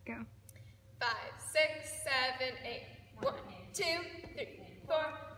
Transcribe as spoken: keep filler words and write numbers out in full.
Go. Five, six, seven, eight. One, two, three, four.